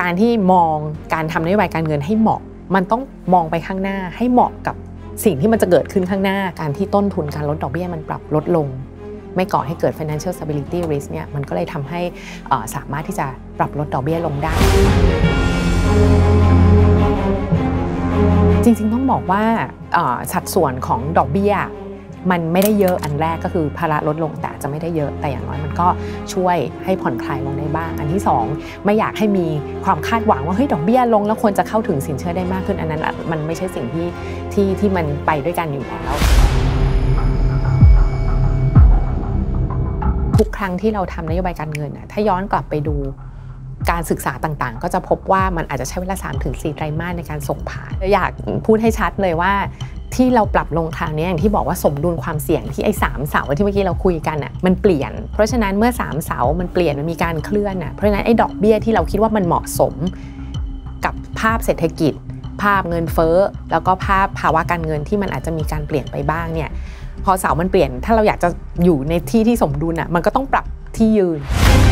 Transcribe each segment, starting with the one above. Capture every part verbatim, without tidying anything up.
การที่มองการทำนโยบายการเงินให้เหมาะมันต้องมองไปข้างหน้าให้เหมาะกับสิ่งที่มันจะเกิดขึ้นข้างหน้าการที่ต้นทุนการลดดอกเบี้ยมันปรับลดลงไม่ก่อให้เกิด financial stability risk เนี่ยมันก็เลยทำให้สามารถที่จะปรับลดดอกเบี้ยลงได้จริงๆต้องบอกว่าสัดส่วนของดอกเบี้ยมันไม่ได้เยอะอันแรกก็คือภาระลดลงแต่จะไม่ได้เยอะแต่อย่างน้อยมันก็ช่วยให้ผ่อนคลายลงได้บ้างอันที่สองไม่อยากให้มีความคาดหวังว่าเฮ้ยดอกเบี้ยลงแล้วควรจะเข้าถึงสินเชื่อได้มากขึ้นอันนั้นมันไม่ใช่สิ่งที่ที่ที่มันไปด้วยกันอยู่แล้วทุกครั้งที่เราทำนโยบายการเงินถ้าย้อนกลับไปดูการศึกษาต่างๆก็จะพบว่ามันอาจจะใช้เวลา สามถึงสี่ ไตรมาสในการส่งผ่านอยากพูดให้ชัดเลยว่าที่เราปรับลงครั้งนี้อย่างที่บอกว่าสมดุลความเสี่ยงที่ไอ้สามเสาที่เมื่อกี้เราคุยกันอ่ะมันเปลี่ยนเพราะฉะนั้นเมื่อสามเสามันเปลี่ยนมันมีการเคลื่อนอ่ะเพราะฉะนั้นไอ้ดอกเบี้ยที่เราคิดว่ามันเหมาะสมกับภาพเศรษฐกิจภาพเงินเฟ้อแล้วก็ภาพภาวะการเงินที่มันอาจจะมีการเปลี่ยนไปบ้างเนี่ยพอเสามันเปลี่ยนถ้าเราอยากจะอยู่ในที่ที่สมดุลอ่ะมันก็ต้องปรับที่ยืน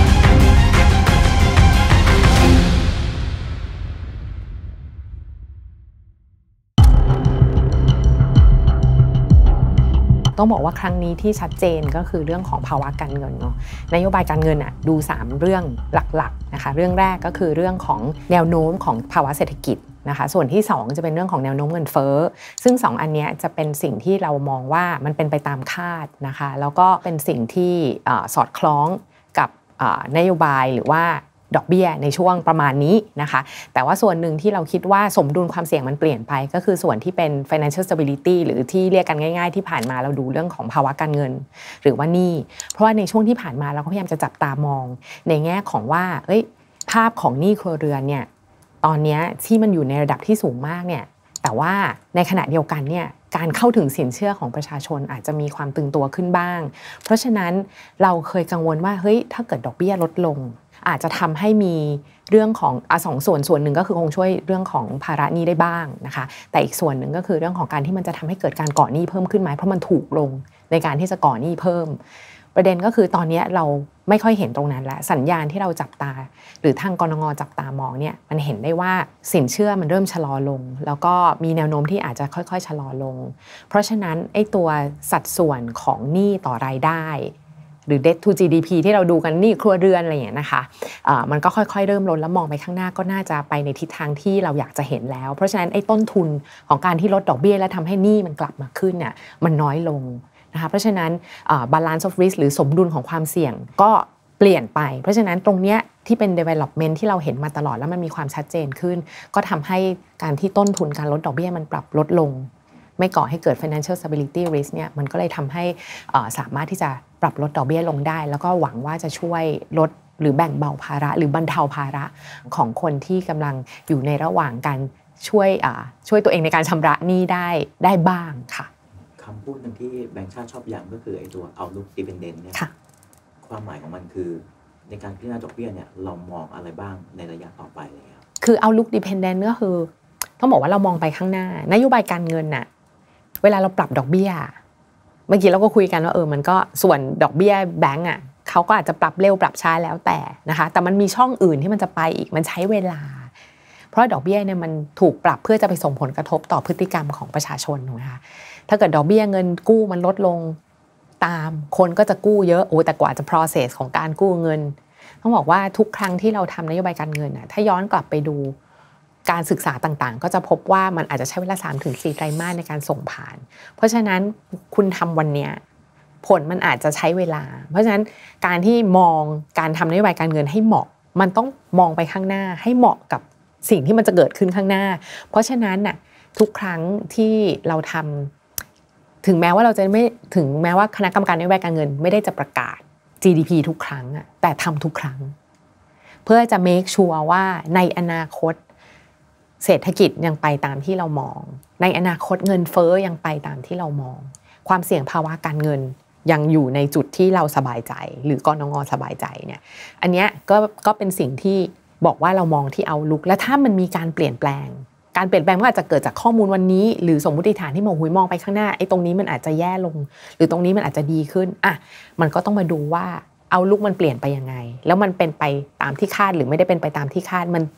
ต้องบอกว่าครั้งนี้ที่ชัดเจนก็คือเรื่องของภาวะการเงินเนาะนโยบายการเงินอ่ะดูสามเรื่องหลักๆนะคะเรื่องแรกก็คือเรื่องของแนวโน้มของภาวะเศรษฐกิจนะคะส่วนที่สองจะเป็นเรื่องของแนวโน้มเงินเฟ้อซึ่งสองอันนี้จะเป็นสิ่งที่เรามองว่ามันเป็นไปตามคาดนะคะแล้วก็เป็นสิ่งที่สอดคล้องกับนโยบายหรือว่าดอกเบี้ยในช่วงประมาณนี้นะคะแต่ว่าส่วนหนึ่งที่เราคิดว่าสมดุลความเสี่ยงมันเปลี่ยนไปก็คือส่วนที่เป็น financial stability หรือที่เรียกกันง่ายๆที่ผ่านมาเราดูเรื่องของภาวะการเงินหรือว่าหนี้เพราะว่าในช่วงที่ผ่านมาเราก็พยายามจะจับตามองในแง่ของว่าเอ้ยภาพของหนี้ครัวเรือนเนี่ยตอนนี้ที่มันอยู่ในระดับที่สูงมากเนี่ยแต่ว่าในขณะเดียวกันเนี่ยการเข้าถึงสินเชื่อของประชาชนอาจจะมีความตึงตัวขึ้นบ้างเพราะฉะนั้นเราเคยกังวลว่าเฮ้ยถ้าเกิดดอกเบี้ยลดลงอาจจะทำให้มีเรื่องของอ่ะสองส่วนส่วนหนึ่งก็คือคงช่วยเรื่องของภาระหนี้ได้บ้างนะคะแต่อีกส่วนหนึ่งก็คือเรื่องของการที่มันจะทำให้เกิดการก่อหนี้เพิ่มขึ้นไหมเพราะมันถูกลงในการที่จะก่อหนี้เพิ่มประเด็นก็คือตอนนี้เราไม่ค่อยเห็นตรงนั้นแล้วสัญญาณที่เราจับตาหรือทางกนง.จับตามองเนี่ยมันเห็นได้ว่าสินเชื่อมันเริ่มชะลอลงแล้วก็มีแนวโน้มที่อาจจะค่อยๆชะลอลงเพราะฉะนั้นไอ้ตัวสัดส่วนของหนี้ต่อรายได้หรือ debt to จี ดี พี ที่เราดูกันหนี้ครัวเรือนอะไรอย่างเงี้ยนะคะะมันก็ค่อยๆเริ่มลดแล้วมองไปข้างหน้าก็น่าจะไปในทิศทางที่เราอยากจะเห็นแล้วเพราะฉะนั้นไอ้ต้นทุนของการที่ลดดอกเบี้ยและทำให้หนี้มันกลับมาขึ้นเนี่ยมันน้อยลงนะคะเพราะฉะนั้น balance of risk หรือสมดุลของความเสี่ยงก็เปลี่ยนไปเพราะฉะนั้นตรงเนี้ยที่เป็น development ที่เราเห็นมาตลอดแล้วมันมีความชัดเจนขึ้นก็ทำให้การที่ต้นทุนการลดดอกเบี้ยมันปรับลดลงไม่ก่อให้เกิด financial stability risk เนี่ยมันก็เลยทำให้สามารถที่จะปรับลดดอกเบี้ยลงได้แล้วก็หวังว่าจะช่วยลดหรือแบ่งเบาภาระหรือบรรเทาภาระของคนที่กำลังอยู่ในระหว่างการช่วยช่วยตัวเองในการชำระหนี้ได้ได้บ้างค่ะคำพูดหนึ่งที่แบงก์ชาติชอบย้ำก็คือไอ้ตัว outlook dependent เนี่ยความหมายของมันคือในการพิจารณาดอกเบี้ยเนี่ยเรามองอะไรบ้างในระยะต่อไปเลยครับคือ outlook dependent ก็คือต้องบอกว่าเรามองไปข้างหน้านโยบายการเงินน่ะเวลาเราปรับดอกเบี้ยเมื่อกี้เราก็คุยกันว่าเออมันก็ส่วนดอกเบี้ยแบงก์อ่ะเขาก็อาจจะปรับเร็วปรับช้าแล้วแต่นะคะแต่มันมีช่องอื่นที่มันจะไปอีกมันใช้เวลาเพราะดอกเบี้ยเนี่ยมันถูกปรับเพื่อจะไปส่งผลกระทบต่อพฤติกรรมของประชาชนถูกไหมคะถ้าเกิดดอกเบี้ยเงินกู้มันลดลงตามคนก็จะกู้เยอะโอ้แต่กว่าจะ process ของการกู้เงินต้องบอกว่าทุกครั้งที่เราทำนโยบายการเงินน่ะถ้าย้อนกลับไปดูการศึกษาต่างๆก็จะพบว่ามันอาจจะใช้เวลา สามถึงสี่ ไตรมาสในการส่งผ่านเพราะฉะนั้นคุณทำวันนี้ผลมันอาจจะใช้เวลาเพราะฉะนั้นการที่มองการทำนโยบายการเงินให้เหมาะมันต้องมองไปข้างหน้าให้เหมาะกับสิ่งที่มันจะเกิดขึ้นข้างหน้าเพราะฉะนั้นน่ะทุกครั้งที่เราทำถึงแม้ว่าเราจะไม่ถึงแม้ว่าคณะกรรมการนโยบายการเงินไม่ได้จะประกาศ จี ดี พี ทุกครั้งอะแต่ทำทุกครั้งเพื่อจะ make sure ว่าในอนาคตเศรษฐกิจยังไปตามที่เรามองในอนาคตเงินเฟ้อยังไปตามที่เรามองความเสี่ยงภาวะการเงินยังอยู่ในจุดที่เราสบายใจหรือกนง.สบายใจเนี่ยอันเนี้ยก็ก็เป็นสิ่งที่บอกว่าเรามองที่เอาลุกและถ้ามันมีการเปลี่ยนแปลงการเปลี่ยนแปลงก็อาจจะเกิดจากข้อมูลวันนี้หรือสมมติฐานที่มองหุยมองไปข้างหน้าไอ้ตรงนี้มันอาจจะแย่ลงหรือตรงนี้มันอาจจะดีขึ้นอ่ะมันก็ต้องมาดูว่าเอาลุกมันเปลี่ยนไปยังไงแล้วมันเป็นไปตามที่คาดหรือไม่ได้เป็นไปตามที่คาดมัน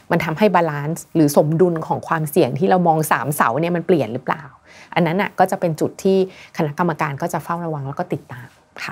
มันทำให้บาลานซ์หรือสมดุลของความเสี่ยงที่เรามองสามเสาเนี่ยมันเปลี่ยนหรือเปล่าอันนั้นน่ะก็จะเป็นจุดที่คณะกรรมการก็จะเฝ้าระวังแล้วก็ติดตามค่ะ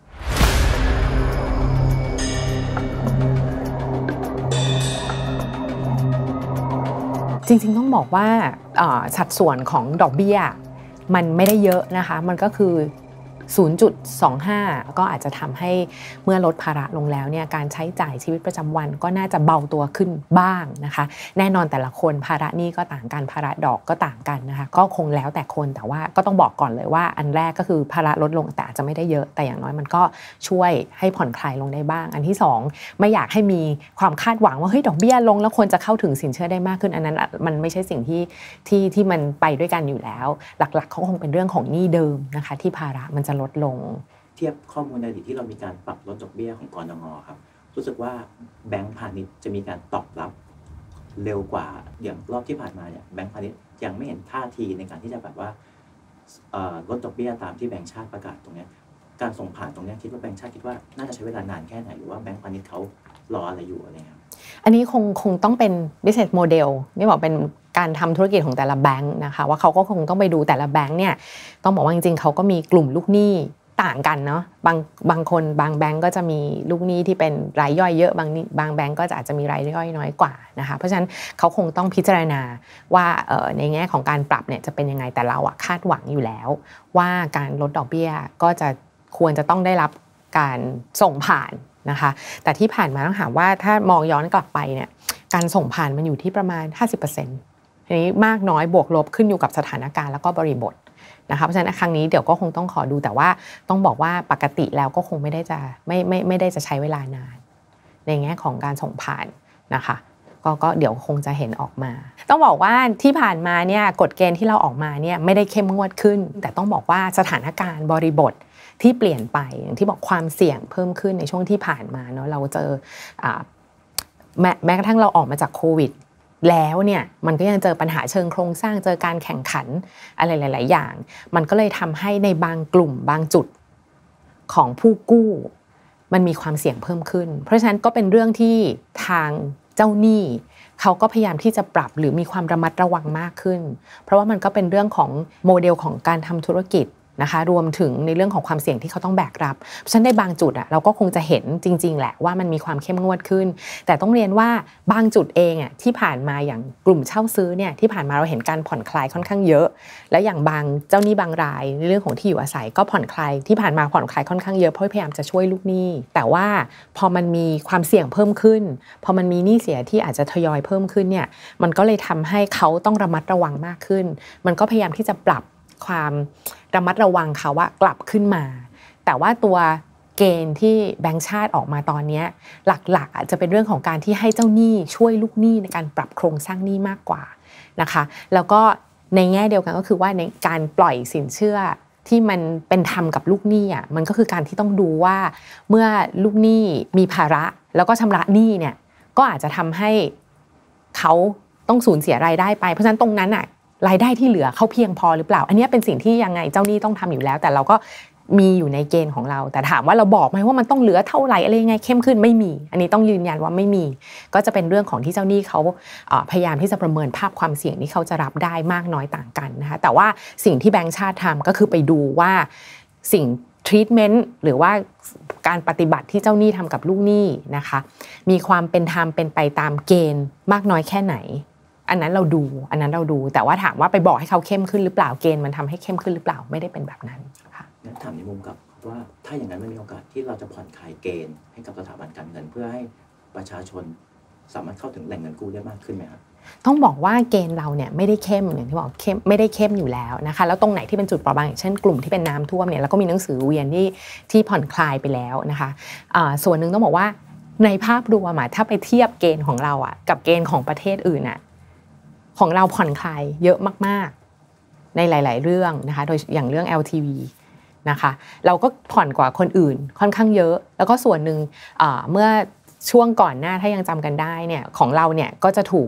จริงๆต้องบอกว่าสัดส่วนของดอกเบี้ยมันไม่ได้เยอะนะคะมันก็คือ ศูนย์จุดสองห้า ก็อาจจะทำให้เมื่อลดภาระลงแล้วเนี่ยการใช้จ่ายชีวิตประจำวันก็น่าจะเบาตัวขึ้นบ้างนะคะแน่นอนแต่ละคนภาระหนี้ก็ต่างกันภาระดอกก็ต่างกันนะคะก็คงแล้วแต่คนแต่ว่าก็ต้องบอกก่อนเลยว่าอันแรกก็คือภาระลดลงแต่อาจจะไม่ได้เยอะแต่อย่างน้อยมันก็ช่วยให้ผ่อนคลายลงได้บ้างอันที่สองไม่อยากให้มีความคาดหวังว่าเฮ้ยดอกเบี้ยลงแล้วคนจะเข้าถึงสินเชื่อได้มากขึ้นอันนั้นมันไม่ใช่สิ่งที่ที่ที่มันไปด้วยกันอยู่แล้วหลักๆเขาคงเป็นเรื่องของหนี้เดิมนะคะที่ภาระมันจะลดลงเทียบข้อมูลในอดีตที่เรามีการปรับลดดอกเบี้ยของกนง.ครับรู้สึกว่าแบงก์พาณิชย์จะมีการตอบรับเร็วกว่าอย่างรอบที่ผ่านมาเนี่ยแบงก์พาณิชย์ยังไม่เห็นท่าทีในการที่จะแบบว่าลดดอกเบี้ยตามที่แบงก์ชาติประกาศตรงนี้การส่งผ่านตรงนี้คิดว่าแบงก์ชาติคิดว่าน่าจะใช้เวลานานแค่ไหนหรือว่าแบงก์พาณิชย์เขารออะไรอยู่อะไรครับอันนี้คงคงต้องเป็น business model นี่บอกเป็นการทำธุรกิจของแต่ละแบงก์นะคะว่าเขาก็คงต้องไปดูแต่ละแบงก์เนี่ยต้องบอกว่าจริงๆเขาก็มีกลุ่มลูกหนี้ต่างกันเนาะบางบางคนบางแบงก์ก็จะมีลูกหนี้ที่เป็นรายย่อยเยอะบางบางแบงก์ก็จะอาจจะมีรายย่อยน้อยกว่านะคะเพราะฉะนั้นเขาคงต้องพิจารณาว่าในแง่ของการปรับเนี่ยจะเป็นยังไงแต่เราอะคาดหวังอยู่แล้วว่าการลดดอกเบี้ยก็จะควรจะต้องได้รับการส่งผ่านนะคะแต่ที่ผ่านมาต้องถามว่าถ้ามองย้อนกลับไปเนี่ยการส่งผ่านมันอยู่ที่ประมาณ ห้าสิบเปอร์เซ็นต์ ทีนี้มากน้อยบวกลบขึ้นอยู่กับสถานการณ์แล้วก็บริบทนะคะเพราะฉะนั้นครั้งนี้เดี๋ยวก็คงต้องขอดูแต่ว่าต้องบอกว่าปกติแล้วก็คงไม่ได้จะไม่ไม่ไม่ได้จะใช้เวลานานในแง่ของการส่งผ่านนะคะก็ก็เดี๋ยวคงจะเห็นออกมาต้องบอกว่าที่ผ่านมาเนี่ยกฎเกณฑ์ที่เราออกมาเนี่ยไม่ได้เข้มงวดขึ้นแต่ต้องบอกว่าสถานการณ์บริบทที่เปลี่ยนไปอย่างที่บอกความเสี่ยงเพิ่มขึ้นในช่วงที่ผ่านมาเนาะเราเจอแม้แม้กระทั่งเราออกมาจากโควิดแล้วเนี่ยมันก็ยังเจอปัญหาเชิงโครงสร้างเจอการแข่งขันอะไรหลายๆอย่างมันก็เลยทำให้ในบางกลุ่มบางจุดของผู้กู้มันมีความเสี่ยงเพิ่มขึ้นเพราะฉะนั้นก็เป็นเรื่องที่ทางเจ้าหนี้เขาก็พยายามที่จะปรับหรือมีความระมัดระวังมากขึ้นเพราะว่ามันก็เป็นเรื่องของโมเดลของการทำธุรกิจนะคะรวมถึงในเรื่องของความเสี่ยงที่เขาต้องแบกรับเพราะฉะนั้นในบางจุดอะเราก็คงจะเห็นจริงๆแหละว่ามันมีความเข้มงวดขึ้นแต่ต้องเรียนว่าบางจุดเองอะที่ผ่านมาอย่างกลุ่มเช่าซื้อเนี่ยที่ผ่านมาเราเห็นการผ่อนคลายค่อนข้างเยอะและอย่างบางเจ้าหนี้บางรายในเรื่องของที่อยู่อาศัยก็ผ่อนคลายที่ผ่านมาผ่อนคลายค่อนข้างเยอะเพราะพยายามจะช่วยลูกหนี้แต่ว่าพอมันมีความเสี่ยงเพิ่มขึ้นพอมันมีหนี้เสียที่อาจจะทยอยเพิ่มขึ้นเนี่ยมันก็เลยทำให้เขาต้องระมัดระวังมากขึ้นมันก็พยายามที่จะปรับความระมัดระวังเขาว่ากลับขึ้นมาแต่ว่าตัวเกณฑ์ที่แบงก์ชาติออกมาตอนนี้หลักๆอาจจะเป็นเรื่องของการที่ให้เจ้าหนี้ช่วยลูกหนี้ในการปรับโครงสร้างหนี้มากกว่านะคะแล้วก็ในแง่เดียวกันก็คือว่าในการปล่อยสินเชื่อที่มันเป็นธรรมกับลูกหนี้อ่ะมันก็คือการที่ต้องดูว่าเมื่อลูกหนี้มีภาระแล้วก็ชำระหนี้เนี่ยก็อาจจะทำให้เขาต้องสูญเสียรายได้ไปเพราะฉะนั้นตรงนั้นอ่ะรายได้ที่เหลือเขาเพียงพอหรือเปล่าอันนี้เป็นสิ่งที่ยังไงเจ้าหนี้ต้องทำอยู่แล้วแต่เราก็มีอยู่ในเกณฑ์ของเราแต่ถามว่าเราบอกไหมว่ามันต้องเหลือเท่าไหร่อะไรยังไงเข้มขึ้นไม่มีอันนี้ต้องยืนยันว่าไม่มีก็จะเป็นเรื่องของที่เจ้าหนี้เขาพยายามที่จะประเมินภาพความเสี่ยงที่เขาจะรับได้มากน้อยต่างกันนะคะแต่ว่าสิ่งที่แบงก์ชาติทำก็คือไปดูว่าสิ่งทรีทเมนต์หรือว่าการปฏิบัติที่เจ้าหนี้ทำกับลูกหนี้นะคะมีความเป็นธรรมเป็นไปตามเกณฑ์มากน้อยแค่ไหนอันนั้นเราดูอันนั้นเราดูแต่ว่าถามว่าไปบอกให้เขาเข้มขึ้นหรือเปล่าเกณฑ์มันทำให้เข้มขึ้นหรือเปล่าไม่ได้เป็นแบบนั้นค่ะงั้นถามในมุมกับว่าถ้าอย่างนั้นมันมีโอกาสที่เราจะผ่อนคลายเกณฑ์ให้กับสถาบันการเงินเพื่อให้ประชาชนสามารถเข้าถึงแหล่งเงินกู้ได้มากขึ้นไหมครับต้องบอกว่าเกณฑ์เราเนี่ยไม่ได้เข้มอย่างที่บอกเข้มไม่ได้เข้มอยู่แล้วนะคะแล้วตรงไหนที่เป็นจุดเปราะบางอย่างเช่นกลุ่มที่เป็นน้ำท่วมเนี่ยแล้วก็มีหนังสือเวียนที่ที่ผ่อนคลายไปแล้วนะคะอ่าส่วนหนึ่งต้องบอกว่าในภาพรวมอ่ะถ้าไปเทียบเกณฑ์ของเราอ่ะกับเกณฑ์ของประเทศอื่นอ่ะของเราผ่อนคลายเยอะมากๆในหลายๆเรื่องนะคะโดยอย่างเรื่อง แอล ที วี นะคะเราก็ผ่อนกว่าคนอื่นค่อนข้างเยอะแล้วก็ส่วนหนึ่งเมื่อช่วงก่อนหน้าถ้ายังจำกันได้เนี่ยของเราเนี่ยก็จะถูก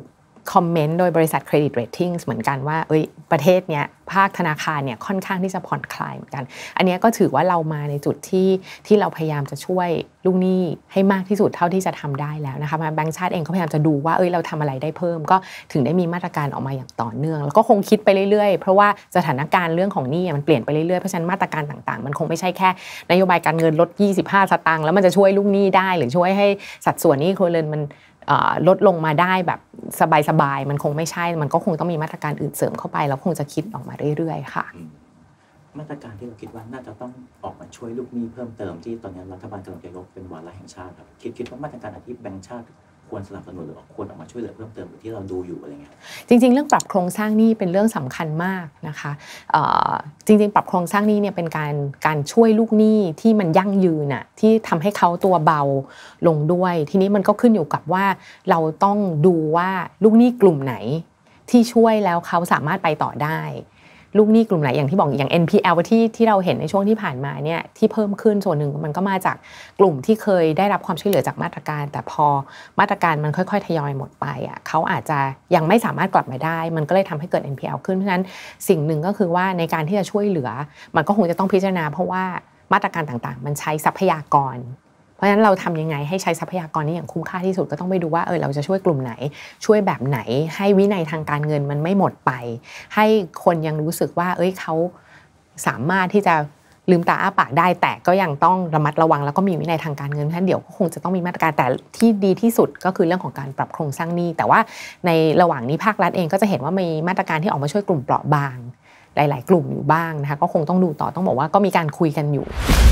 คอมเมนต์โดยบริษัทเครดิตเรตติ้งเหมือนกันว่าเอ้ยประเทศเนี้ยภาคธนาคารเนี่ยค่อนข้างที่จะผ่อนคลายเหมือนกันอันนี้ก็ถือว่าเรามาในจุดที่ที่เราพยายามจะช่วยลูกหนี้ให้มากที่สุดเท่าที่จะทำได้แล้วนะคะแบงก์ชาติเองก็พยายามจะดูว่าเอ้ยเราทำอะไรได้เพิ่มก็ถึงได้มีมาตรการออกมาอย่างต่อเนื่องแล้วก็คงคิดไปเรื่อยๆเพราะว่าสถานการณ์เรื่องของหนี้มันเปลี่ยนไปเรื่อยๆเพราะฉะนั้นมาตรการต่างๆมันคงไม่ใช่แค่นโยบายการเงินลดยี่สิบห้าสตางค์แล้วมันจะช่วยลูกหนี้ได้หรือช่วยให้สัดส่วนหนี้ครัวเรือนมันลดลงมาได้แบบสบายๆมันคงไม่ใช่มันก็คงต้องมีมาตรการอื่นเสริมเข้าไปแล้วคงจะคิดออกมาเรื่อยๆค่ะมาตรการที่เราคิดว่าน่าจะต้องออกมาช่วยลูกหนี้เพิ่มเติมที่ตอนนี้รัฐบาลกำลังจะยกเป็นวาระแห่งชาติครับคิดคิดว่ามาตรการที่แบงก์ชาติควรสนับสนุนหรือควรออกมาช่วยเหลือเพิ่มเติมหรือที่เราดูอยู่อะไรเงี้ยจริงๆเรื่องปรับโครงสร้างหนี้เป็นเรื่องสำคัญมากนะคะจริงๆปรับโครงสร้างหนี้เนี่ยเป็นการการช่วยลูกหนี้ที่มันยั่งยืนน่ะที่ทำให้เขาตัวเบาลงด้วยทีนี้มันก็ขึ้นอยู่กับว่าเราต้องดูว่าลูกหนี้กลุ่มไหนที่ช่วยแล้วเขาสามารถไปต่อได้ลูกหนี้กลุ่มไหนอย่างที่บอกอย่าง เอ็น พี แอล ที่ที่เราเห็นในช่วงที่ผ่านมาเนี่ยที่เพิ่มขึ้นส่วนหนึ่งมันก็มาจากกลุ่มที่เคยได้รับความช่วยเหลือจากมาตรการแต่พอมาตรการมันค่อยๆทยอยหมดไปอ่ะเขาอาจจะยังไม่สามารถกลับมาได้มันก็เลยทำให้เกิด เอ็น พี แอล ขึ้นเพราะฉะนั้นสิ่งหนึ่งก็คือว่าในการที่จะช่วยเหลือมันก็คงจะต้องพิจารณาเพราะว่ามาตรการต่างๆมันใช้ทรัพยากรเพราะฉะนั้นเราทำยังไงให้ใช้ทรัพยากรนี้อย่างคุ้มค่าที่สุดก็ต้องไปดูว่าเออเราจะช่วยกลุ่มไหนช่วยแบบไหนให้วินัยทางการเงินมันไม่หมดไปให้คนยังรู้สึกว่าเอ้ยเขาสามารถที่จะลืมตาอ้าปากได้แต่ก็ยังต้องระมัดระวังแล้วก็มีวินัยทางการเงินเพราะฉะนั้นเดี๋ยวก็คงจะต้องมีมาตรการแต่ที่ดีที่สุดก็คือเรื่องของการปรับโครงสร้างหนี้แต่ว่าในระหว่างนี้ภาครัฐเองก็จะเห็นว่ามีมาตรการที่ออกมาช่วยกลุ่มเปราะบางหลายๆกลุ่มอยู่บ้างนะคะก็คงต้องดูต่อต้องบอกว่าก็มีการคุยกันอยู่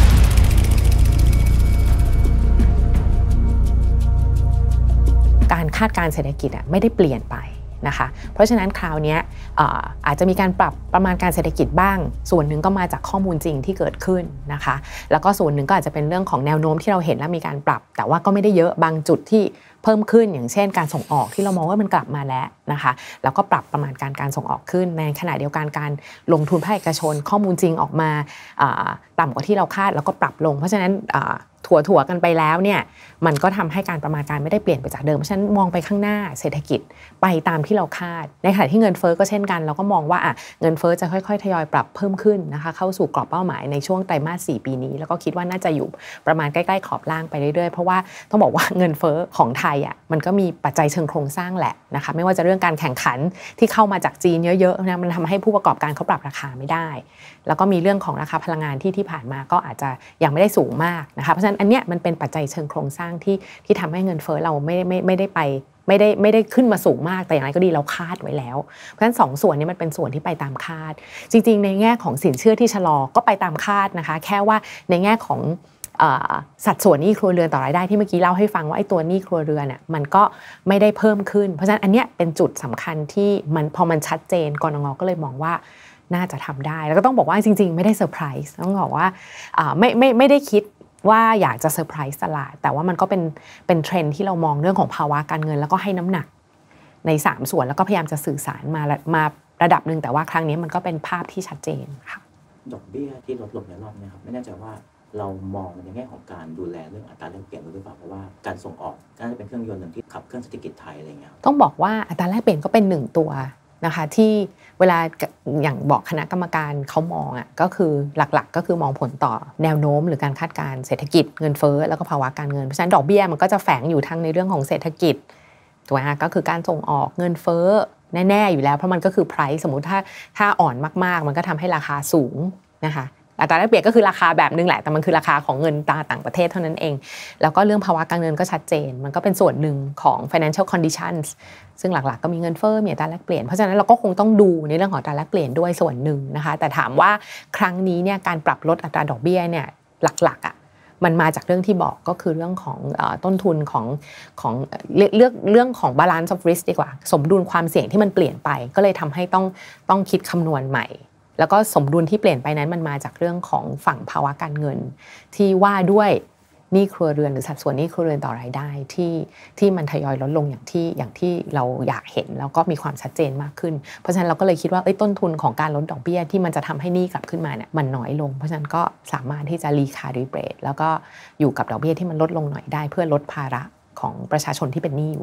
การคาดการณ์เศรษฐกิจอ่ะไม่ได้เปลี่ยนไปนะคะเพราะฉะนั้นคราวนี้อาจจะมีการปรับประมาณการเศรษฐกิจบ้างส่วนหนึ่งก็มาจากข้อมูลจริงที่เกิดขึ้นนะคะแล้วก็ส่วนหนึ่งก็อาจจะเป็นเรื่องของแนวโน้มที่เราเห็นและมีการปรับแต่ว่าก็ไม่ได้เยอะบางจุดที่เพิ่มขึ้นอย่างเช่นการส่งออกที่เรามองว่ามันกลับมาแล้วนะคะแล้วก็ปรับประมาณการการส่งออกขึ้นในขณะเดียวกันการลงทุนภาคเอกชนข้อมูลจริงออกมาต่ำกว่าที่เราคาดแล้วก็ปรับลงเพราะฉะนั้นถั่วๆกันไปแล้วเนี่ยมันก็ทำให้การประมาณการไม่ได้เปลี่ยนไปจากเดิมเพราะฉะนั้นมองไปข้างหน้าเศรษฐกิจไปตามที่เราคาดในขณะที่เงินเฟ้อก็เช่นกันเราก็มองว่าอ่ะเงินเฟ้อจะค่อยๆทยอยปรับเพิ่มขึ้นนะคะเข้าสู่กรอบเป้าหมายในช่วงไตรมาสสี่ปีนี้แล้วก็คิดว่าน่าจะอยู่ประมาณใกล้ๆขอบล่างไปเรื่อยๆเพราะว่าต้องบอกว่าเงินเฟ้อของไทยอ่ะมันก็มีปัจจัยเชิงโครงสร้างแหละนะคะไม่ว่าจะเรื่องการแข่งขันที่เข้ามาจากจีนเยอะๆนะมันทำให้ผู้ประกอบการเขาปรับราคาไม่ได้แล้วก็มีเรื่องของราคาพลังงานที่ที่ผ่านมาก็อาจจะยังไม่ได้สูงมากนะคะเพราะฉะนั้นอันเนี้ยมันเป็นปัจจัยเชิงโครงสร้างที่ที่ทำให้เงินเฟ้อเราไม่ได้ไม่ไม่ได้ไปไม่ได้ไม่ได้ขึ้นมาสูงมากแต่อย่างไรก็ดีเราคาดไว้แล้วเพราะฉะนั้นสองส่วนนี้มันเป็นส่วนที่ไปตามคาดจริงๆในแง่ของสินเชื่อที่ชะลอก็ไปตามคาดนะคะแค่ว่าในแง่ของสัดส่วนหนี้ครัวเรือนต่อรายได้ที่เมื่อกี้เล่าให้ฟังว่าไอ้ตัวหนี้ครัวเรือนน่ะมันก็ไม่ได้เพิ่มขึ้นเพราะฉะนั้นอันเนี้ยเป็นจุดสำคัญที่มันพอมันชัดเจนกนง.ก็เลยมองว่าน่าจะทำได้แล้วก็ต้องบอกว่าจริงๆไม่ได้เซอร์ไพรส์ต้องบอกว่าไม่ไม่ไม่ได้คิดว่าอยากจะเซอร์ไพรส์ตลาดแต่ว่ามันก็เป็นเป็นเทรนด์ที่เรามองเรื่องของภาวะการเงินแล้วก็ให้น้ำหนักในสามส่วนแล้วก็พยายามจะสื่อสารมามาระดับนึงแต่ว่าครั้งนี้มันก็เป็นภาพที่ชัดเจนค่ะดอกเบี้ยที่ลดลงในรอบนี้ครับไม่แน่ใจว่าเรามองในแง่ของการดูแลเรื่องอัตราแลกเปลี่ยนหรือเปล่าเพราะว่าการส่งออกน่าจะเป็นเครื่องยนต์หนึ่งที่ขับเคลื่อนเศรษฐกิจไทยอะไรเงี้ยต้องบอกว่าอัตราแลกเปลี่ยนก็เป็นหนึ่งตัวนะคะที่เวลาอย่างบอกคณะกรรมการเขามองอ่ะก็คือหลักๆก็คือมองผลต่อแนวโน้มหรือการคาดการณ์เศรษฐกิจเงินเฟ้อแล้วก็ภาวะการเงินเพราะฉะนั้นดอกเบี้ยมันก็จะแฝงอยู่ทั้งในเรื่องของเศรษฐกิจถูกไหมคะก็คือการส่งออกเงินเฟ้อแน่ๆอยู่แล้วเพราะมันก็คือ price สมมุติถ้าถ้าอ่อนมากๆมันก็ทำให้ราคาสูงนะคะอัตราแลกเปลี่ยนก็คือราคาแบบนึงแหละแต่มันคือราคาของเงินตราต่างประเทศเท่านั้นเองแล้วก็เรื่องภาวะการเงินก็ชัดเจนมันก็เป็นส่วนหนึ่งของ financial conditions ซึ่งหลักๆก็มีเงินเฟ้อมีอัตราแลกเปลี่ยนเพราะฉะนั้นเราก็คงต้องดูในเรื่องของอัตราแลกเปลี่ยนด้วยส่วนหนึ่งนะคะแต่ถามว่าครั้งนี้เนี่ยการปรับลดอัตราดอกเบี้ยเนี่ยหลักๆอ่ะมันมาจากเรื่องที่บอกก็คือเรื่องของต้นทุนของของเรื่องเรื่องของ balance of risk ดีกว่าสมดุลความเสี่ยงที่มันเปลี่ยนไปก็เลยทำให้ต้องต้องคิดคำนวณใหม่แล้วก็สมดุลที่เปลี่ยนไปนั้นมันมาจากเรื่องของฝั่งภาวะการเงินที่ว่าด้วยหนี้ครัวเรือนหรือสัดส่วนหนี้ครัวเรือนต่อรายได้ที่ที่มันทยอยลดลงอย่างที่อย่างที่เราอยากเห็นแล้วก็มีความชัดเจนมากขึ้นเพราะฉะนั้นเราก็เลยคิดว่าเอ้ยต้นทุนของการลดดอกเบี้ยที่มันจะทำให้หนี้กลับขึ้นมาเนี่ยมันน้อยลงเพราะฉะนั้นก็สามารถที่จะรีคาลิเบรตแล้วก็อยู่กับดอกเบี้ยที่มันลดลงหน่อยได้เพื่อลดภาระของประชาชนที่เป็นหนี้อยู่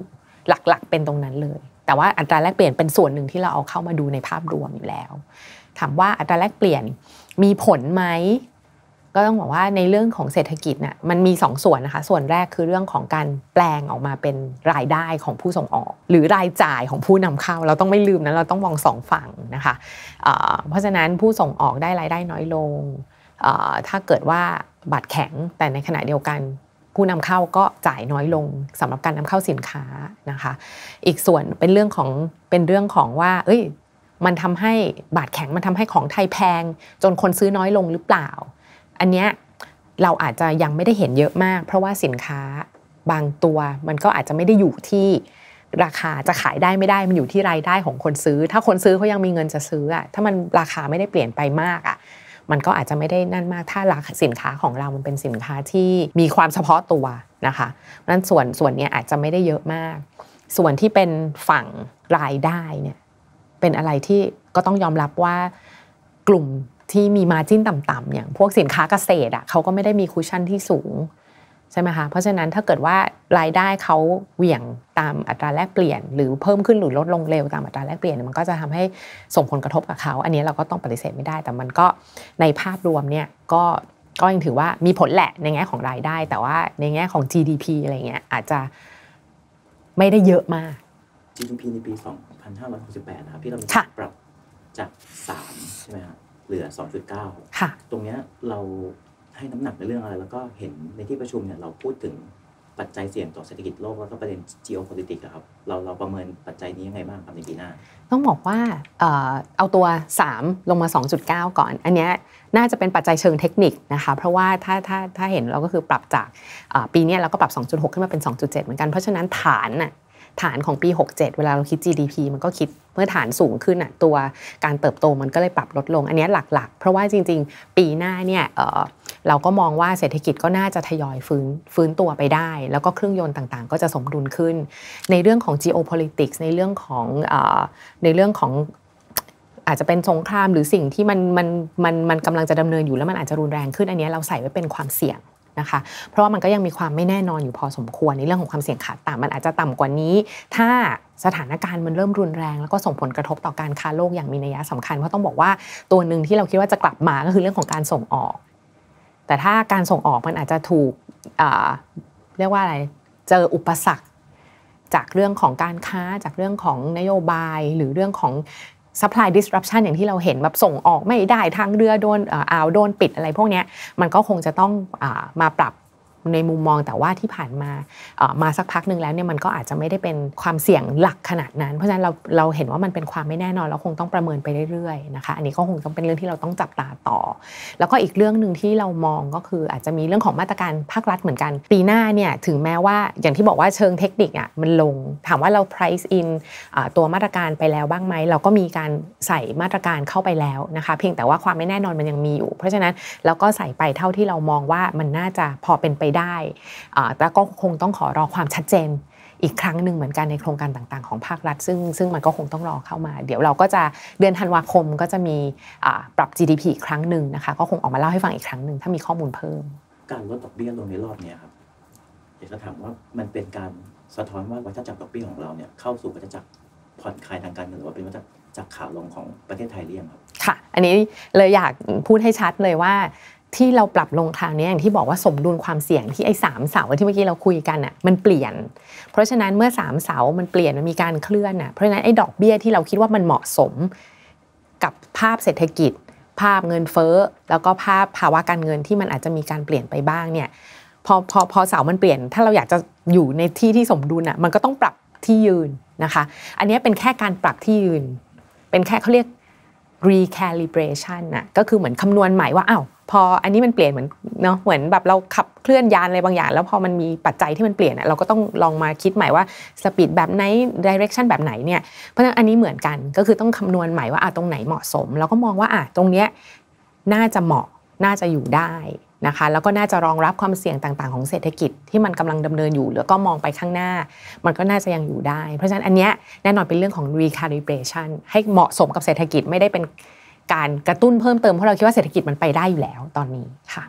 หลักๆเป็นตรงนั้นเลยแต่ว่าอัตราแลกเปลี่ยนเป็นส่วนหนึ่งที่เราเอาเข้ามาดูในภาพรวมอยู่แล้วถามว่าอัตราแลกเปลี่ยนมีผลไหมก็ต้องบอกว่าในเรื่องของเศรษฐกิจน่ะมันมีสองส่วนนะคะส่วนแรกคือเรื่องของการแปลงออกมาเป็นรายได้ของผู้ส่งออกหรือรายจ่ายของผู้นำเข้าเราต้องไม่ลืมนะเราต้องมองสองฝั่งนะคะเอ่อเพราะฉะนั้นผู้ส่งออกได้รายได้น้อยลงเอ่อถ้าเกิดว่าบาทแข็งแต่ในขณะเดียวกันผู้นำเข้าก็จ่ายน้อยลงสำหรับการนำเข้าสินค้านะคะอีกส่วนเป็นเรื่องของเป็นเรื่องของว่าเอ้ยมันทำให้บาทแข็งมันทำให้ของไทยแพงจนคนซื้อน้อยลงหรือเปล่าอันเนี้ยเราอาจจะยังไม่ได้เห็นเยอะมากเพราะว่าสินค้าบางตัวมันก็อาจจะไม่ได้อยู่ที่ราคาจะขายได้ไม่ได้มันอยู่ที่รายได้ของคนซื้อถ้าคนซื้อเขายังมีเงินจะซื้ออะถ้ามันราคาไม่ได้เปลี่ยนไปมากอะมันก็อาจจะไม่ได้นั่นมากถ้าราคาสินค้าของเรามันเป็นสินค้าที่มีความเฉพาะตัวนะคะนั้นส่วนส่วนนี้อาจจะไม่ได้เยอะมากส่วนที่เป็นฝั่งรายได้เนี่ยเป็นอะไรที่ก็ต้องยอมรับว่ากลุ่มที่มีมาร์จิ้นต่ำๆอย่างพวกสินค้าเกษตรอ่ะเขาก็ไม่ได้มีคุชชั่นที่สูงใช่ไหมคะเพราะฉะนั้นถ้าเกิดว่ารายได้เขาเหวี่ยงตามอัตราแลกเปลี่ยนหรือเพิ่มขึ้นหรือลดลงเร็วตามอัตราแลกเปลี่ยนมันก็จะทำให้ส่งผลกระทบกับเขาอันนี้เราก็ต้องปฏิเสธไม่ได้แต่มันก็ในภาพรวมเนี่ยก็ก็ยังถือว่ามีผลแหละในแง่ของรายได้แต่ว่าในแง่ของ จี ดี พี อะไรเงี้ยอาจจะไม่ได้เยอะมากจี ดี พี ในปีสองพันห้าร้อยหกสิบแปดนะครับที่เราปรับจากสามใช่ไหมครับเหลือ สองจุดเก้าค่ะตรงนี้เราให้น้ำหนักในเรื่องอะไรแล้วก็เห็นในที่ประชุมเนี่ยเราพูดถึงปัจจัยเสี่ยงต่อเศรษฐกิจโลกแล้วก็ประเด็น geopolitics ครับเราเราประเมินปัจจัยนี้ยังไงบ้างครับในปีหน้าต้องบอกว่าเอ่อเอาตัวสามลงมา สองจุดเก้า ก่อนอันนี้น่าจะเป็นปัจจัยเชิงเทคนิคนะคะเพราะว่าถ้าถ้าถ้าเห็นเราก็คือปรับจากปีนี้เราก็ปรับ สองจุดหก ขึ้นมาเป็น สองจุดเจ็ด เหมือนกันเพราะฉะนั้นฐานน่ะฐานของปีหกสิบเจ็ดเวลาเราคิด จี ดี พี มันก็คิดเมื่อฐานสูงขึ้นน่ะตัวการเติบโตมันก็เลยปรับลดลงอันนี้หลักๆเพราะว่าจริงๆปีหน้าเนี่ยเอ่อเราก็มองว่าเศรษฐกิจก็น่าจะทยอยฟื้นฟื้นตัวไปได้แล้วก็เครื่องยนต์ต่างๆก็จะสมดุลขึ้นในเรื่องของ geopolitics ในเรื่องของเอ่อในเรื่องของอาจจะเป็นสงครามหรือสิ่งที่มันมันมันมันกำลังจะดำเนินอยู่แล้วมันอาจจะรุนแรงขึ้นอันนี้เราใส่ไว้เป็นความเสี่ยงนะคะเพราะว่ามันก็ยังมีความไม่แน่นอนอยู่พอสมควรในเรื่องของความเสี่ยงขาดต่ำมันอาจจะต่ำกว่านี้ถ้าสถานการณ์มันเริ่มรุนแรงแล้วก็ส่งผลกระทบต่อการค้าโลกอย่างมีนัยสำคัญเพราะต้องบอกว่าตัวหนึ่งที่เราคิดว่าจะกลับมาก็คือเรื่องของการส่งออกแต่ถ้าการส่งออกมันอาจจะถูกเรียกว่าอะไรเจออุปสรรคจากเรื่องของการค้าจากเรื่องของนโยบายหรือเรื่องของsupply disruption อย่างที่เราเห็นแบบส่งออกไม่ได้ทางเรือโดนอ่าวโดนปิดอะไรพวกนี้มันก็คงจะต้องมาปรับในมุมมองแต่ว่าที่ผ่านมามาสักพักนึงแล้วเนี่ยมันก็อาจจะไม่ได้เป็นความเสี่ยงหลักขนาดนั้นเพราะฉะนั้นเราเราเห็นว่ามันเป็นความไม่แน่นอนแล้วคงต้องประเมินไปเรื่อยๆนะคะอันนี้ก็คงต้องเป็นเรื่องที่เราต้องจับตาต่อแล้วก็อีกเรื่องนึงที่เรามองก็คืออาจจะมีเรื่องของมาตรการภาครัฐเหมือนกันปีหน้าเนี่ยถึงแม้ว่าอย่างที่บอกว่าเชิงเทคนิคอ่ะมันลงถามว่าเรา price in ตัวมาตรการไปแล้วบ้างไหมเราก็มีการใส่มาตรการเข้าไปแล้วนะคะเพียงแต่ว่าความไม่แน่นอนมันยังมีอยู่เพราะฉะนั้นเราก็ใส่ไปเท่าที่เรามองว่ามันน่าจะพอเป็นไปได้แต่ก็คงต้องขอรอความชัดเจนอีกครั้งหนึ่งเหมือนกันในโครงการต่างๆของภาครัฐซึ่งซึ่งมันก็คงต้องรอเข้ามาเดี๋ยวเราก็จะเดือนธันวาคมก็จะมีปรับ จี ดี พี อีกครั้งหนึ่งนะคะก็คงออกมาเล่าให้ฟังอีกครั้งหนึ่งถ้ามีข้อมูลเพิ่มการลดดอกเบี้ยลงในรอบนี้ครับอยากจะถามว่ามันเป็นการสะท้อนว่าวัฏจักรดอกเบี้ยของเราเนี่ยเข้าสู่วัฏจักรผ่อนคลายทางการเงินหรือว่าเป็นวัฏจักรขาลงของประเทศไทยหรือยังครับค่ะอันนี้เลยอยากพูดให้ชัดเลยว่าที่เราปรับลงคราวนี้อย่างที่บอกว่าสมดุลความเสี่ยงที่ไอ้สามเสาที่เมื่อกี้เราคุยกันอ่ะมันเปลี่ยนเพราะฉะนั้นเมื่อสามเสามันเปลี่ยนมันมีการเคลื่อนอ่ะเพราะฉะนั้นไอ้ดอกเบี้ยที่เราคิดว่ามันเหมาะสมกับภาพเศรษฐกิจภาพเงินเฟ้อแล้วก็ภาพภาวะการเงินที่มันอาจจะมีการเปลี่ยนไปบ้างเนี่ยพอพอพอเสามันเปลี่ยนถ้าเราอยากจะอยู่ในที่ที่สมดุลอ่ะมันก็ต้องปรับที่ยืนนะคะอันนี้เป็นแค่การปรับที่ยืนเป็นแค่เขาเรียก recalibration น่ะก็คือเหมือนคำนวณใหม่ว่าอ้าวพออันนี้มันเปลี่ยนเหมือนเนาะเหมือนแบบเราขับเคลื่อนยานอะไรบางอย่างแล้วพอมันมีปัจจัยที่มันเปลี่ยนเราก็ต้องลองมาคิดใหม่ว่าสปีดแบบไหน direction แบบไหนเนี่ยเพราะฉะนั้นอันนี้เหมือนกันก็คือต้องคำนวณใหม่ว่าอ่ะตรงไหนเหมาะสมแล้วก็มองว่าอ่ะตรงเนี้ยน่าจะเหมาะน่าจะอยู่ได้นะคะแล้วก็น่าจะรองรับความเสี่ยงต่างๆของเศรษฐกิจที่มันกำลังดำเนินอยู่แล้วก็มองไปข้างหน้ามันก็น่าจะยังอยู่ได้เพราะฉะนั้นอันเนี้ยแน่นอนเป็นเรื่องของ recalibration ให้เหมาะสมกับเศรษฐกิจไม่ได้เป็นการกระตุ้นเพิ่มเติมเพราะเราคิดว่าเศรษฐกิจมันไปได้อยู่แล้วตอนนี้ค่ะ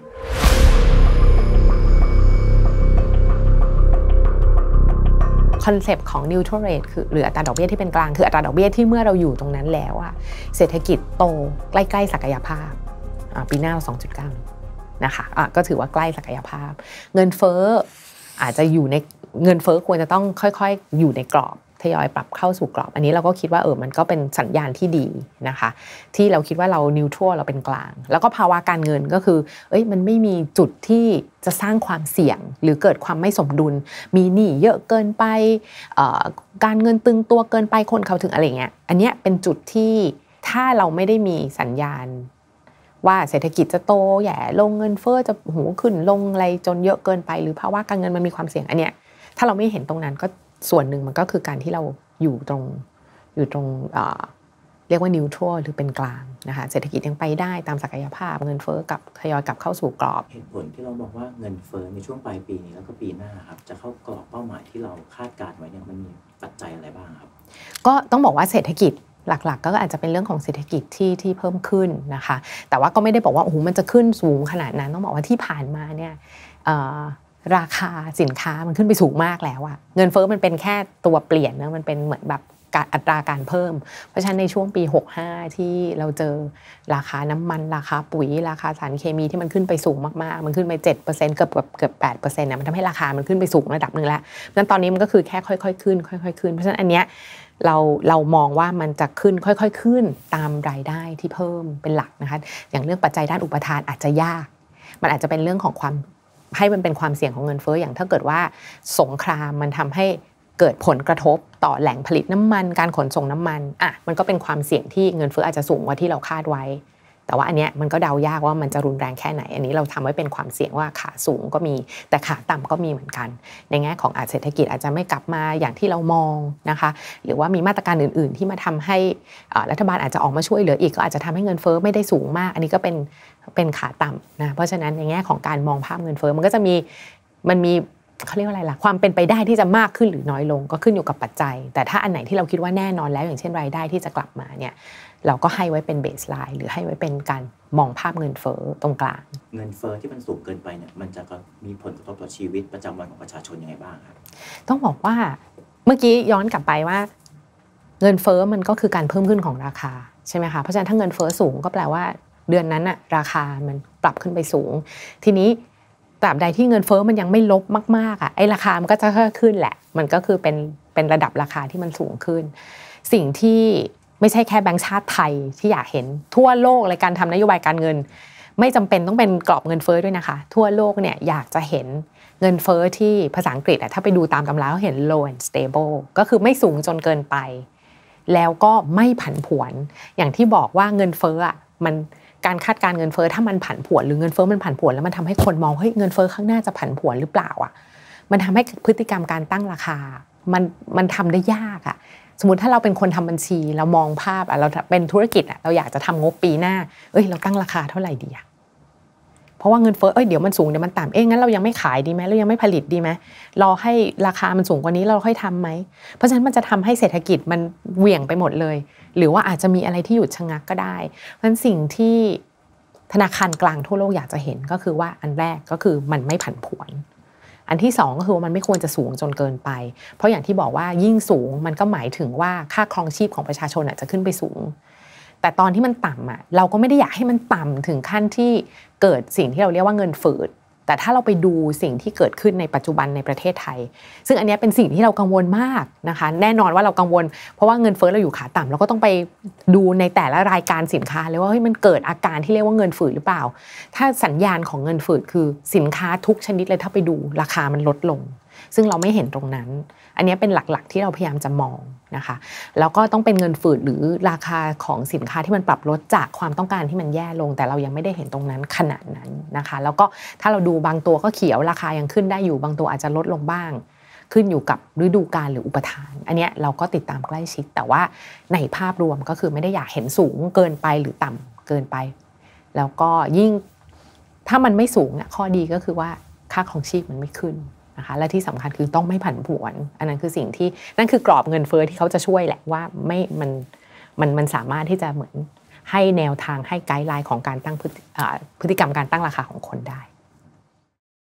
คอนเซปต์ของ neutral rate คือหรืออัตราดอกเบี้ยที่เป็นกลางคืออัตราดอกเบี้ยที่เมื่อเราอยู่ตรงนั้นแล้วอะเศรษฐกิจโตใกล้ๆศักยภาพปีหน้า สองจุดเก้า นะคะะก็ถือว่าใกล้ศักยภาพเงินเฟ้ออาจจะอยู่ในเงินเฟ้อควรจะต้องค่อยๆอยู่ในกรอบทยอยปรับเข้าสู่กรอบอันนี้เราก็คิดว่าเออมันก็เป็นสัญญาณที่ดีนะคะที่เราคิดว่าเรานิวทรัลเราเป็นกลางแล้วก็ภาวะการเงินก็คือเอ้ยมันไม่มีจุดที่จะสร้างความเสี่ยงหรือเกิดความไม่สมดุลมีหนี้เยอะเกินไปการเงินตึงตัวเกินไปคนเข้าถึงอะไรเงี้ยอันเนี้ยเป็นจุดที่ถ้าเราไม่ได้มีสัญญาณว่าเศรษฐกิจจะโตแย่ลงเงินเฟ้อจะหูขึ้นลงอะไรจนเยอะเกินไปหรือภาวะการเงินมันมีความเสี่ยงอันเนี้ยถ้าเราไม่เห็นตรงนั้นก็ส่วนหนึ่งมันก็คือการที่เราอยู่ตรงอยู่ตรง เอ่อ เรียกว่านิวทรัลหรือเป็นกลางนะคะเศรษฐกิจยังไปได้ตามศักยภาพเงินเฟ้อกับทยอยกลับเข้าสู่กรอบเหตุผลที่เราบอกว่าเงินเฟ้อในช่วงปลายปีนี้แล้วก็ปีหน้าครับจะเข้ากรอบเป้าหมายที่เราคาดการไว้เนี่ยมันมีปัจจัยอะไรบ้างครับก็ต้องบอกว่าเศรษฐกิจหลักๆก็อาจจะเป็นเรื่องของเศรษฐกิจที่ที่เพิ่มขึ้นนะคะแต่ว่าก็ไม่ได้บอกว่าโอ้โหมันจะขึ้นสูงขนาดนั้นต้องบอกว่าที่ผ่านมาเนี่ยราคาสินค้ามันขึ้นไปสูงมากแล้วอะเงินเฟ้อมันเป็นแค่ตัวเปลี่ยนนะมันเป็นเหมือนแบบอัตราการเพิ่มเพราะฉะนั้นในช่วงปีหกสิบห้าที่เราเจอราคาน้ำมันราคาปุ๋ยราคาสารเคมีที่มันขึ้นไปสูงมากๆมันขึ้นไป เจ็ดเปอร์เซ็นต์ เกือบเกือบเกือบ แปดเปอร์เซ็นต์ นะมันทำให้ราคามันขึ้นไปสูงระดับนึงแล้วนั้นตอนนี้มันก็คือแค่ค่อยๆขึ้นค่อยๆขึ้นเพราะฉะนั้นอันเนี้ยเราเรามองว่ามันจะขึ้นค่อยๆขึ้นตามรายได้ที่เพิ่มเป็นหลักนะคะอย่างเรื่องปัจจัยด้านอุปทานอาจจะยากมันอาจจะเป็นเรื่องของความให้มันเป็นความเสี่ยงของเงินเฟ้ออย่างถ้าเกิดว่าสงครามมันทำให้เกิดผลกระทบต่อแหล่งผลิตน้ำมันการขนส่งน้ำมันอ่ะมันก็เป็นความเสี่ยงที่เงินเฟ้ออาจจะสูงกว่าที่เราคาดไว้แต่ว่าอันเนี้ยมันก็เดายากว่ามันจะรุนแรงแค่ไหนอันนี้เราทำไว้เป็นความเสี่ยงว่าขาสูงก็มีแต่ขาต่ำก็มีเหมือนกันในแง่ของอาจเศรษฐกิจอาจจะไม่กลับมาอย่างที่เรามองนะคะหรือว่ามีมาตรการอื่นๆที่มาทำให้รัฐบาลอาจจะออกมาช่วยเหลืออีกก็อาจจะทำให้เงินเฟ้อไม่ได้สูงมากอันนี้ก็เป็นเป็นขาต่ำนะเพราะฉะนั้นในแง่ของการมองภาพเงินเฟ้อมันก็จะมีมันมีเขาเรียกว่าอะไรล่ะความเป็นไปได้ที่จะมากขึ้นหรือน้อยลงก็ขึ้นอยู่กับปัจจัยแต่ถ้าอันไหนที่เราคิดว่าแน่นอนแล้วอย่างเช่นรายได้ที่จะกลับมาเนี่ยเราก็ให้ไว้เป็นเบสไลน์หรือให้ไว้เป็นการมองภาพเงินเฟ้อตรงกลางเงินเฟ้อที่มันสูงเกินไปเนี่ยมันจะมีผลกระทบต่อชีวิตประจำวันของประชาชนยังไงบ้างครับต้องบอกว่าเมื่อกี้ย้อนกลับไปว่าเงินเฟ้อมันก็คือการเพิ่มขึ้นของราคาใช่ไหมคะเพราะฉะนั้นถ้าเงินเฟ้อสูงก็แปลว่าเดือนนั้นอะราคามันปรับขึ้นไปสูงทีนี้ตราบใดที่เงินเฟ้อมันยังไม่ลบมากๆอ่ะไอ้ราคามันก็จะขึ้นแหละมันก็คือเป็นเป็นระดับราคาที่มันสูงขึ้นสิ่งที่ไม่ใช่แค่แบงก์ชาติไทยที่อยากเห็นทั่วโลกเลยการทำนโยบายการเงินไม่จำเป็นต้องเป็นกรอบเงินเฟ้อด้วยนะคะทั่วโลกเนี่ยอยากจะเห็นเงินเฟ้อที่ภาษาอังกฤษอ่ะถ้าไปดูตามตำราเขาเห็น low and stable ก็คือไม่สูงจนเกินไปแล้วก็ไม่ผันผวนอย่างที่บอกว่าเงินเฟ้ออ่ะมันการคาดการเงินเฟ้อถ้ามันผันผวนหรือเงินเฟ้อมันผันผวนแล้วมันทำให้คนมองเฮ้ยเงินเฟ้อข้างหน้าจะผันผวนหรือเปล่าอ่ะมันทำให้พฤติกรรมการตั้งราคามันมันทำได้ยากอ่ะสมมติถ้าเราเป็นคนทำบัญชีเรามองภาพอ่ะเราเป็นธุรกิจอ่ะเราอยากจะทำงบปีหน้าเอ้ยเราตั้งราคาเท่าไหร่ดีอ่ะเพราะว่าเงินเฟ้อเอ้ยเดี๋ยวมันสูงเดี๋ยวมันต่ำเอ้ยงั้นเรายังไม่ขายดีไหมเรายังไม่ผลิตดีไหมรอให้ราคามันสูงกว่านี้เราค่อยทำไหมเพราะฉะนั้นมันจะทำให้เศรษฐกิจมันเหวี่ยงไปหมดเลยหรือว่าอาจจะมีอะไรที่หยุดชะงักก็ได้เพราะฉะนั้นสิ่งที่ธนาคารกลางทั่วโลกอยากจะเห็นก็คือว่าอันแรกก็คือมันไม่ผันผวนอันที่สองก็คือว่ามันไม่ควรจะสูงจนเกินไปเพราะอย่างที่บอกว่ายิ่งสูงมันก็หมายถึงว่าค่าครองชีพของประชาชนอาจจะขึ้นไปสูงแต่ตอนที่มันต่ำอ่ะเราก็ไม่ได้อยากให้มันต่ำถึงขั้นที่เกิดสิ่งที่เราเรียกว่าเงินฝืดแต่ถ้าเราไปดูสิ่งที่เกิดขึ้นในปัจจุบันในประเทศไทยซึ่งอันนี้เป็นสิ่งที่เรากังวลมากนะคะแน่นอนว่าเรากังวลเพราะว่าเงินเฟ้อเราอยู่ขาต่ำเราก็ต้องไปดูในแต่ละรายการสินค้าเลยว่าเฮ้ยมันเกิดอาการที่เรียกว่าเงินฝืดหรือเปล่าถ้าสัญญาณของเงินฝืดคือสินค้าทุกชนิดเลยถ้าไปดูราคามันลดลงซึ่งเราไม่เห็นตรงนั้นอันนี้เป็นหลักๆที่เราพยายามจะมองนะคะแล้วก็ต้องเป็นเงินฝืดหรือราคาของสินค้าที่มันปรับลดจากความต้องการที่มันแย่ลงแต่เรายังไม่ได้เห็นตรงนั้นขนาดนั้นนะคะแล้วก็ถ้าเราดูบางตัวก็เขียวราคายังขึ้นได้อยู่บางตัวอาจจะลดลงบ้างขึ้นอยู่กับฤดูกาลหรืออุปทานอันนี้เราก็ติดตามใกล้ชิดแต่ว่าในภาพรวมก็คือไม่ได้อยากเห็นสูงเกินไปหรือต่ำเกินไปแล้วก็ยิ่งถ้ามันไม่สูงอ่ะข้อดีก็คือว่าค่าครองชีพมันไม่ขึ้นนะคะและที่สำคัญคือต้องไม่ผันผวนอันนั้นคือสิ่งที่นั่นคือกรอบเงินเฟ้อที่เขาจะช่วยแหละว่าไม่มันมันมันสามารถที่จะเหมือนให้แนวทางให้ไกด์ไลน์ของการตั้งพฤติกรรมการตั้งราคาของคนได้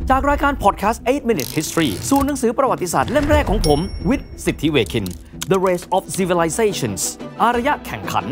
จากรายการพอดแคสต์ eight minute history สู่หนังสือประวัติศาสตร์เล่มแรกของผมวิทย์ สิทธิเวคิน The Race of Civilizations อารยะแข่งขัน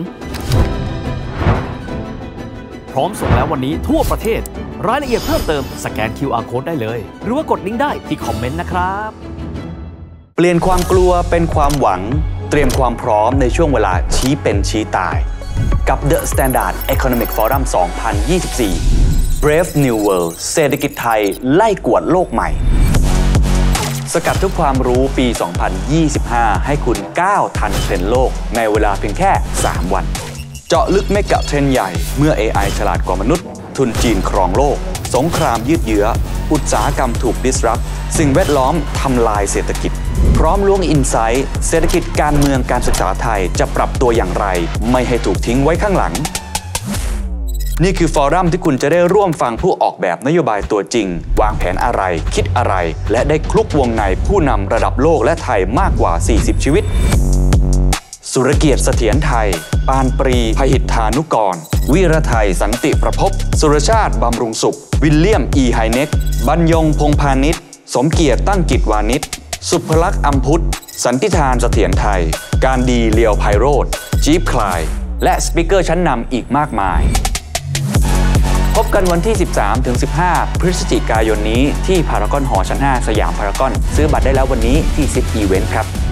พร้อมส่งแล้ววันนี้ทั่วประเทศรายละเอียดเพิ่มเติมสแกน คิว อาร์ Code ได้เลยหรือว่ากดลิงก์ได้ที่คอมเมนต์นะครับเปลี่ยนความกลัวเป็นความหวังเตรียมความพร้อมในช่วงเวลาชี้เป็นชี้ตายกับ The Standard Economic Forum สองพันยี่สิบสี่ Brave New World เศรษฐกิจไทยไล่กวดโลกใหม่สกัดทุกความรู้ปี สองพันยี่สิบห้า ให้คุณก้าวทันเทรนด์โลกในเวลาเพียงแค่ สาม วันเจาะลึกเมกะเทรนด์ใหญ่เมื่อ เอ ไอ ฉลาดกว่ามนุษย์ทุนจีนครองโลกสงครามยืดเยื้ออุตสาหกรรมถูก disrupt สิ่งแวดล้อมทำลายเศรษฐกิจพร้อมล้วงอินไซต์เศรษฐกิจการเมืองการศึกษาไทยจะปรับตัวอย่างไรไม่ให้ถูกทิ้งไว้ข้างหลังนี่คือฟอรัมที่คุณจะได้ร่วมฟังผู้ออกแบบนโยบายตัวจริงวางแผนอะไรคิดอะไรและได้คลุกวงในผู้นำระดับโลกและไทยมากกว่าสี่สิบชีวิตสุรเกียรติเสถียรไทยปานปรีพหิทธานุกรวีรไทยสันติประภพสุรชาติบำรุงสุขวิลเลียมอีไฮเน็กบรรยงพงพาณิชย์สมเกียรติตั้งกิจวานิชสุภลักษณ์อัมพุทธสันติธานเสถียรไทยการดีเลียวไพโรธจี๊บคลายและสปีกเกอร์ชั้นนำอีกมากมายพบกันวันที่ สิบสามถึงสิบห้า พฤศจิกายนนี้ที่พารากอนหอชั้นห้าสยามพารากอนซื้อบัตรได้แล้ววันนี้ที่ซิปอีเวนต์ครับ